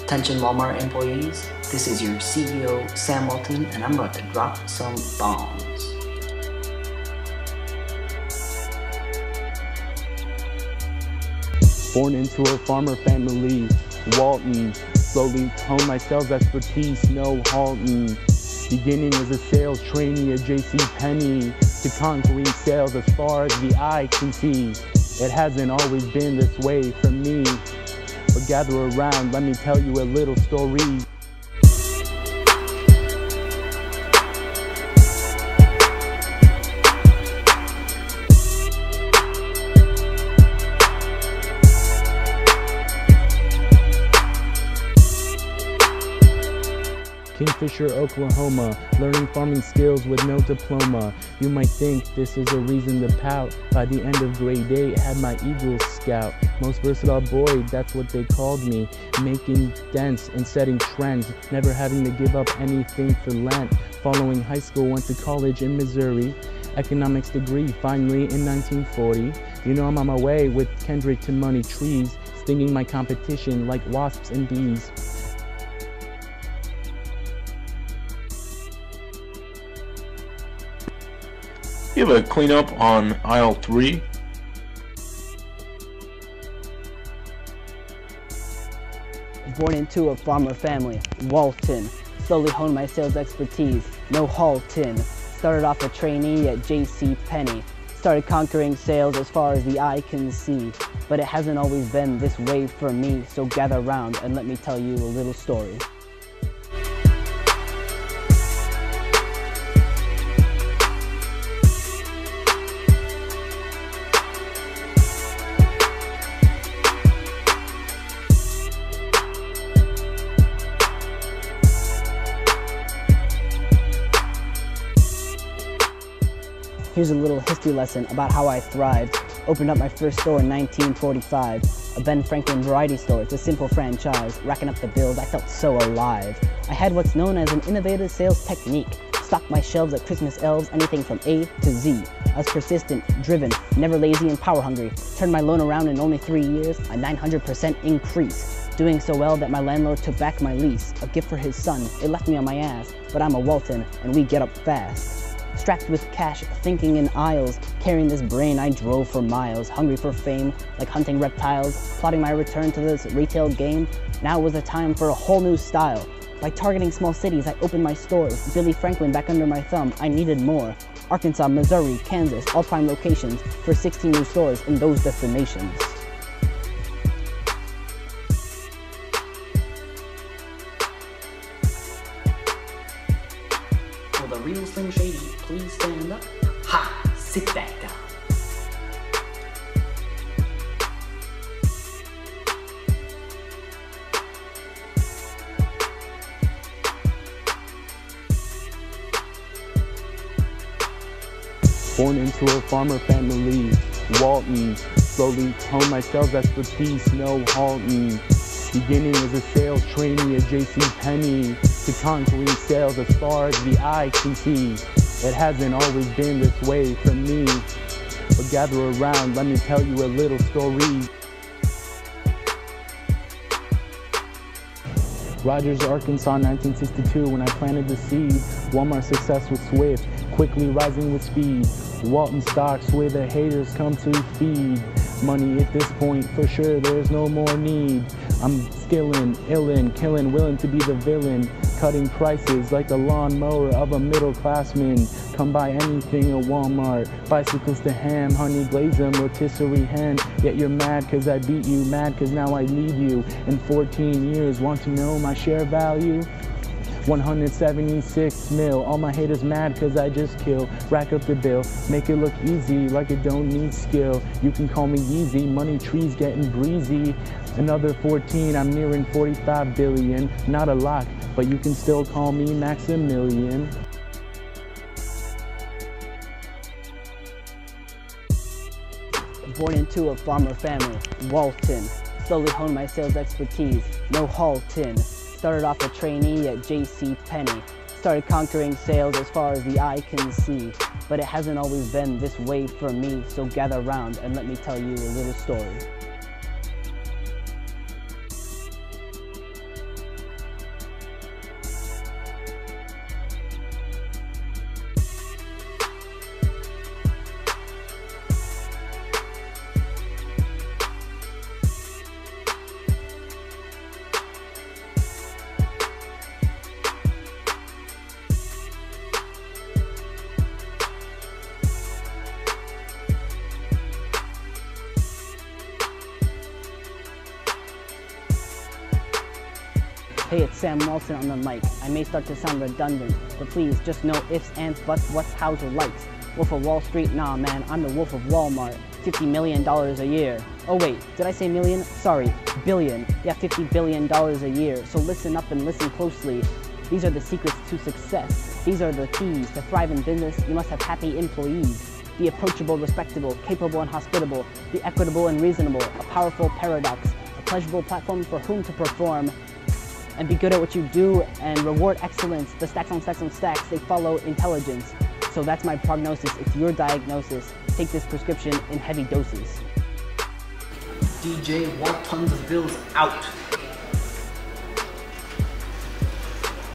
Attention Wal-Mart employees, this is your CEO Sam Walton, and I'm about to drop some bombs. Born into a farmer family, Waltons, slowly honed my sales expertise, no haltin. Beginning as a sales trainee at Penney, to conquering sales as far as the eye can see. It hasn't always been this way for me, but gather around, let me tell you a little story. Kingfisher, Oklahoma, learning farming skills with no diploma. You might think this is a reason to pout. By the end of grade 8, had my Eagle Scout. Most versatile boy, that's what they called me. Making dents and setting trends, never having to give up anything for Lent. Following high school, went to college in Missouri. Economics degree, finally in 1940. You know I'm on my way with Kendrick to money trees, stinging my competition like wasps and bees. You have a cleanup on aisle 3. Born into a farmer family, Walton. Slowly honed my sales expertise, no haltin. Started off a trainee at Penney. Started conquering sales as far as the eye can see. But it hasn't always been this way for me, so gather round and let me tell you a little story. Here's a little history lesson about how I thrived. Opened up my first store in 1945, a Ben Franklin variety store. It's a simple franchise. Racking up the bills, I felt so alive. I had what's known as an innovative sales technique. Stocked my shelves at Christmas elves, anything from A to Z. I was persistent, driven, never lazy, and power hungry. Turned my loan around in only 3 years, a 900% increase. Doing so well that my landlord took back my lease. A gift for his son, it left me on my ass. But I'm a Walton, and we get up fast. Strapped with cash, thinking in aisles, carrying this brain I drove for miles, hungry for fame, like hunting reptiles, plotting my return to this retail game. Now was the time for a whole new style. By targeting small cities, I opened my stores. Billy Franklin back under my thumb, I needed more. Arkansas, Missouri, Kansas, all prime locations for 16 new stores in those destinations. Will the real Slim Shady please stand up? Ha! Sit back down. Born into a farmer family, Waltons, slowly honed my sales expertise, no haltin. Beginning as a sales trainee at Penney, to conquering sales as far as the eye can see. It hasn't always been this way for me, but gather around, let me tell you a little story. Rogers, Arkansas, 1962, when I planted the seed. Walmart success was swift, quickly rising with speed. Walton stocks where the haters come to feed. Money at this point, for sure, there's no more need. I'm skillin', illin', killin', willing to be the villain. Cutting prices like the lawnmower of a middle-classman. Come buy anything at Walmart. Bicycles to ham, honey glaze 'em, rotisserie hen. Yet you're mad cause I beat you, mad cause now I lead you. In 14 years, want to know my share value? 176 mil. All my haters mad cause I just kill. Rack up the bill, make it look easy like it don't need skill. You can call me Yeezy, money trees getting breezy. Another 14, I'm nearing 45 billion. Not a lot, but you can still call me Maximilian. Born into a farmer family, Walton. Slowly honed my sales expertise, no haltin. Started off a trainee at Penney. Started conquering sales as far as the eye can see. But it hasn't always been this way for me, so gather round and let me tell you a little story. Hey, it's Sam Walton on the mic. I may start to sound redundant, but please just no ifs, ands, buts, what's, hows, or likes. Wolf of Wall Street? Nah, man, I'm the Wolf of Walmart. $50 million a year. Oh wait, did I say million? Sorry, billion. Yeah, $50 billion a year. So listen up and listen closely. These are the secrets to success. These are the keys to thrive in business. You must have happy employees. Be approachable, respectable, capable, and hospitable. Be equitable and reasonable. A powerful paradox. A pleasurable platform for whom to perform. And be good at what you do and reward excellence. The stacks on stacks on stacks, they follow intelligence. So that's my prognosis. It's your diagnosis. Take this prescription in heavy doses. DJ-WALt-ons-of-billz out.